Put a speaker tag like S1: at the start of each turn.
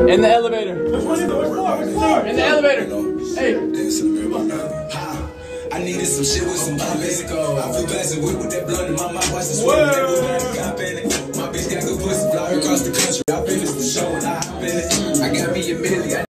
S1: In the elevator. In the elevator. Hey.
S2: I needed some shit with some lopez. I feel blessed with that blunt in my mouth. Watch the sweat. My bitch got good pussy. Fly across the country. I finished the show and I hop in it. I got me a million.